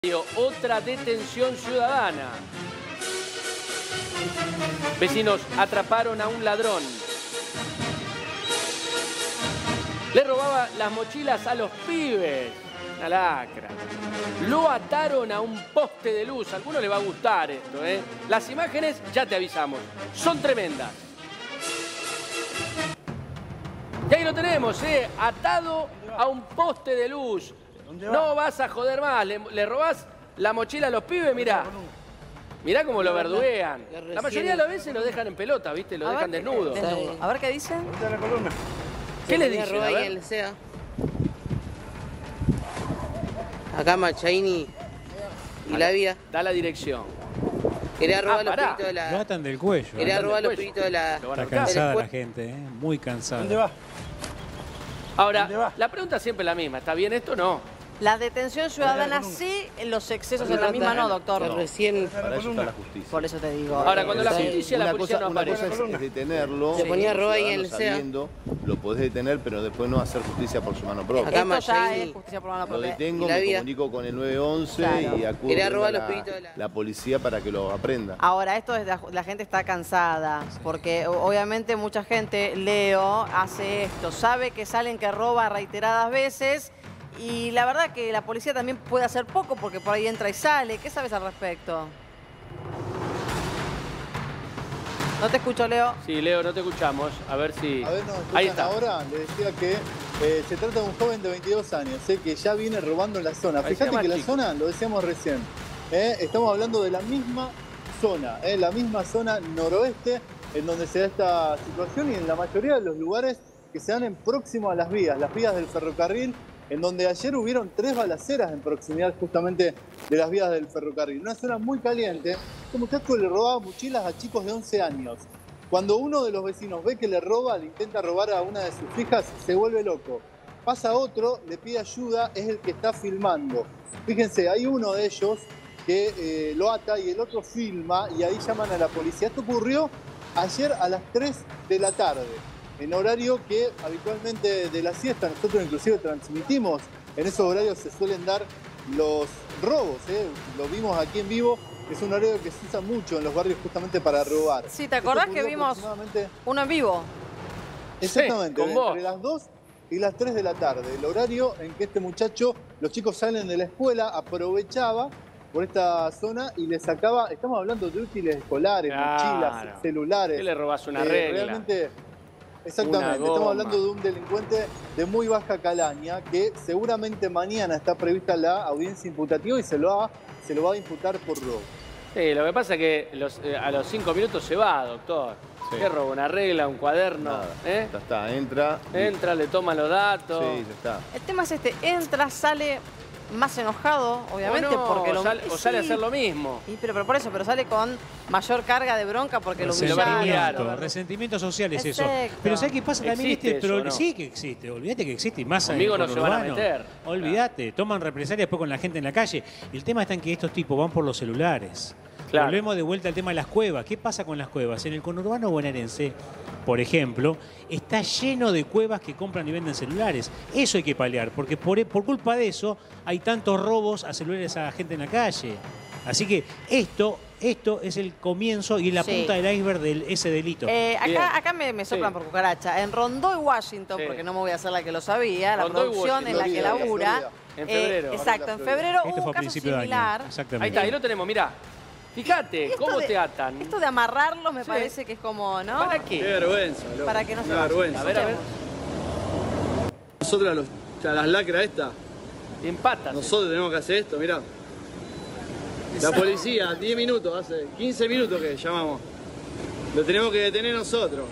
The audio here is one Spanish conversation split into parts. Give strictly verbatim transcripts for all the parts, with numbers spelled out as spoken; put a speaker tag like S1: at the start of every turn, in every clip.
S1: Otra detención ciudadana. Vecinos atraparon a un ladrón. Le robaba las mochilas a los pibes. Una lacra. Lo ataron a un poste de luz. A alguno le va a gustar esto, ¿eh? Las imágenes, ya te avisamos, son tremendas. Y ahí lo tenemos, ¿eh? Atado a un poste de luz. No vas a joder más, le, le robás la mochila a los pibes, mirá. Mirá cómo lo verduguean. La mayoría de las veces lo dejan en pelota, ¿viste? Lo dejan desnudo.
S2: A ver qué dicen.
S1: ¿Qué le dicen?
S3: A ver. Acá Machaini y la vía.
S1: Da la dirección.
S3: Quería robar
S1: Ah,
S3: los
S1: pará.
S3: piritos de la...
S4: Lo atan del cuello.
S3: Quería
S4: ¿eh?
S3: robar los piritos de la...
S4: Está cansada la gente, ¿eh? Muy cansada.
S5: ¿Dónde va?
S1: Ahora, la pregunta es siempre la misma. ¿Está bien esto o no?
S2: La detención ciudadana sí, los excesos en la misma no, doctor.
S3: Que recién...
S6: Para eso está la justicia.
S2: Por eso te digo.
S1: Ahora, cuando la justicia, la
S6: Una
S1: policía
S6: cosa,
S1: no
S6: una
S1: aparece.
S6: cosa es, es detenerlo.
S3: Se ponía roba ahí en el
S6: ciudadano
S3: C E A.
S6: sabiendo, lo podés detener, pero después no hacer justicia por su mano propia.
S3: Acá
S2: Esto ya
S3: Machaini.
S2: es justicia por mano
S6: Lo
S2: propia.
S6: detengo,
S3: Y la
S6: me
S3: vía.
S6: comunico con el nueve once
S2: Claro.
S6: y acudo
S3: Quería
S6: a
S3: robar
S6: la,
S3: los piritos de la-
S6: la policía para que lo aprenda.
S2: Ahora, esto es la, la gente está cansada, porque o- obviamente mucha gente, Leo, hace esto, sabe que salen que roba reiteradas veces y la verdad que la policía también puede hacer poco porque por ahí entra y sale. ¿Qué sabes al respecto? No te escucho, Leo.
S1: Sí, Leo, no te escuchamos. A ver si...
S5: A ver, ¿nos
S1: Ahí
S5: escuchan
S1: está.
S5: ahora? Le decía que eh, se trata de un joven de veintidós años, eh, que ya viene robando en la zona.
S1: Parecía
S5: Fíjate
S1: más
S5: que la
S1: chico.
S5: zona, lo decíamos recién, eh, estamos hablando de la misma zona, eh, la misma zona noroeste en donde se da esta situación y en la mayoría de los lugares que se dan en próximo a las vías, las vías del ferrocarril, en donde ayer hubieron tres balaceras en proximidad justamente de las vías del ferrocarril. Una zona muy caliente. Este muchacho le robaba mochilas a chicos de once años. Cuando uno de los vecinos ve que le roba, le intenta robar a una de sus hijas, se vuelve loco. Pasa otro, le pide ayuda, es el que está filmando. Fíjense, hay uno de ellos que eh, lo ata y el otro filma y ahí llaman a la policía. Esto ocurrió ayer a las tres de la tarde, en horario que habitualmente de la siesta nosotros inclusive transmitimos. En esos horarios se suelen dar los robos, ¿eh? Lo vimos aquí en vivo. Es un horario que se usa mucho en los barrios justamente para robar.
S2: Sí, ¿te acordás
S5: Esto
S2: que
S5: ocurrió
S2: vimos
S5: aproximadamente-
S2: uno en vivo?
S5: Exactamente,
S1: Sí, con vos.
S5: entre las dos y las tres de la tarde. El horario en que este muchacho, los chicos salen de la escuela, aprovechaba por esta zona y le sacaba, estamos hablando de útiles escolares,
S1: Claro.
S5: mochilas, celulares.
S1: ¿Qué le robás una
S5: Eh,
S1: regla?
S5: Realmente, exactamente,
S1: Una
S5: estamos
S1: goma.
S5: hablando de un delincuente de muy baja calaña que seguramente mañana está prevista la audiencia imputativa y se lo va, se lo va a imputar por robo.
S1: Sí, lo que pasa es que los, eh, a los cinco minutos se va, doctor.
S6: Sí.
S1: ¿Qué roba? ¿Una regla, un cuaderno?
S6: Nada.
S1: ¿Eh?
S6: Ya está, entra. y-
S1: Entra, le toma los datos.
S6: Sí, ya está.
S2: El tema es este, entra, sale más enojado, obviamente,
S1: o no,
S2: porque
S1: o
S2: lo
S1: sale, o sale a
S2: sí.
S1: hacer lo mismo.
S2: Y, pero, pero por eso, pero sale con mayor carga de bronca porque lo
S1: Resentimiento,
S2: humillaron.
S1: claro.
S4: Resentimiento social es eso.
S2: Exacto.
S4: Pero ¿sabes qué pasa también?
S1: ¿Existe
S4: Este
S1: eso o
S4: pro-
S1: no?
S4: Sí que existe, olvídate que existe. Y más en
S1: Conmigo
S4: el
S1: no se van a
S4: conurbano.
S1: meter.
S4: Olvídate, toman represalias después con la gente en la calle. El tema está en que estos tipos van por los celulares.
S1: Claro.
S4: Volvemos de vuelta al tema de las cuevas. ¿Qué pasa con las cuevas? En el conurbano bonaerense, por ejemplo, está lleno de cuevas que compran y venden celulares. Eso hay que paliar, porque por, por culpa de eso hay tantos robos a celulares a gente en la calle. Así que esto, esto es el comienzo y la
S2: Sí.
S4: punta del iceberg de ese delito.
S2: Eh,
S1: Bien.
S2: acá acá me, me soplan
S1: Sí.
S2: por cucaracha. En Rondó y Washington,
S1: Sí.
S2: porque no me voy a hacer la que lo sabía, la
S1: Rondó y
S2: producción en la que
S5: Florida,
S2: labura.
S5: Florida.
S1: En
S2: eh,
S1: febrero.
S2: exacto, en
S5: Florida.
S2: febrero
S4: Esto
S2: hubo
S4: fue
S2: un
S4: a
S2: caso
S4: principio de
S2: similar.
S4: año. Exactamente.
S1: Ahí está, ahí lo tenemos, mirá. Fíjate,
S2: Esto
S1: ¿cómo
S2: de-
S1: te atan?
S2: Esto de amarrarlos me
S1: Sí.
S2: parece que es como, ¿no?
S1: ¿Para
S7: Qué
S1: qué?
S7: vergüenza, loco.
S2: Para que no se
S7: Una
S2: vayan.
S7: vergüenza.
S1: A ver, a ver.
S7: Nosotros a, los, a las lacras estas,
S1: Empatas.
S7: nosotros tenemos que hacer esto, mirá. La policía, diez minutos, hace quince minutos que llamamos. Lo tenemos que detener nosotros.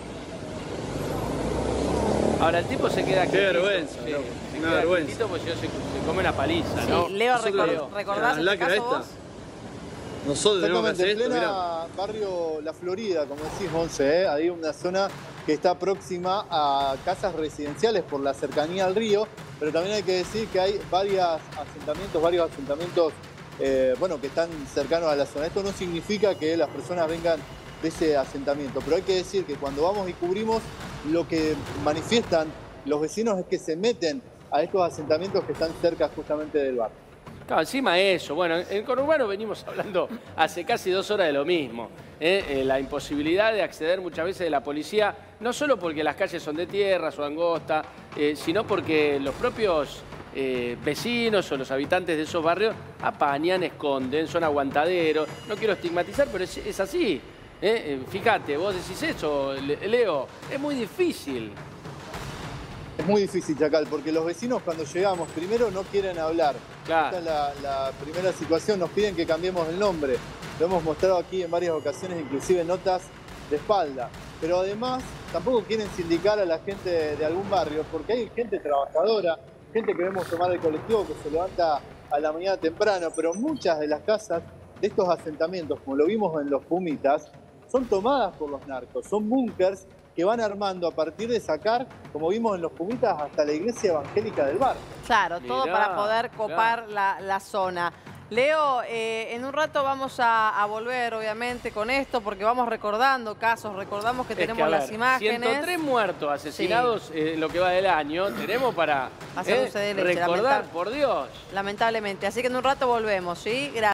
S1: Ahora el tipo se queda
S7: Qué
S1: quietito.
S7: vergüenza,
S1: Sí,
S7: loco.
S1: se
S7: Una
S1: queda
S7: vergüenza.
S1: quietito porque si no se, se come una paliza,
S2: Sí,
S1: ¿no?
S2: Leo,
S7: Nosotros-
S2: recor- ¿recordás
S7: las
S2: este
S7: lacras
S2: caso vos?
S7: estas. Nosotros tenemos que hacer
S5: Exactamente, en
S7: esto,
S5: plena
S7: mirá.
S5: barrio La Florida, como decís, Monse, ¿eh? Hay una zona que está próxima a casas residenciales por la cercanía al río, pero también hay que decir que hay varios asentamientos, varios asentamientos eh, bueno, que están cercanos a la zona. Esto no significa que las personas vengan de ese asentamiento, pero hay que decir que cuando vamos y cubrimos, lo que manifiestan los vecinos es que se meten a estos asentamientos que están cerca justamente del barrio.
S1: Claro, encima eso. Bueno, en el conurbano venimos hablando hace casi dos horas de lo mismo. ¿eh? Eh, la imposibilidad de acceder muchas veces de la policía, no solo porque las calles son de tierra o angosta, eh, sino porque los propios eh, vecinos o los habitantes de esos barrios apañan, esconden, son aguantaderos. No quiero estigmatizar, pero es, es así. ¿eh? Eh, fíjate, vos decís eso, Leo, es muy difícil.
S5: Es muy difícil, Chacal, porque los vecinos cuando llegamos primero no quieren hablar.
S1: Claro.
S5: Esta es la, la primera situación, nos piden que cambiemos el nombre. Lo hemos mostrado aquí en varias ocasiones, inclusive notas de espalda. Pero además tampoco quieren sindicar a la gente de, de algún barrio, porque hay gente trabajadora, gente que vemos tomar el colectivo que se levanta a la mañana temprano, pero muchas de las casas de estos asentamientos, como lo vimos en los Pumitas, son tomadas por los narcos, son búnkers que van armando a partir de sacar, como vimos en los Pumitas, hasta la iglesia evangélica del barrio.
S2: Claro, todo
S1: Mirá,
S2: para poder copar
S1: claro.
S2: la, la zona. Leo, eh, en un rato vamos a, a volver, obviamente, con esto, porque vamos recordando casos, recordamos que
S1: Es
S2: tenemos
S1: que, a ver,
S2: las imágenes.
S1: ciento tres muertos asesinados
S2: Sí.
S1: en lo que va del año, tenemos para
S2: Hacer
S1: eh,
S2: dulce de leche,
S1: recordar,
S2: lamentable-
S1: por Dios.
S2: Lamentablemente. Así que en un rato volvemos, ¿sí? Gracias.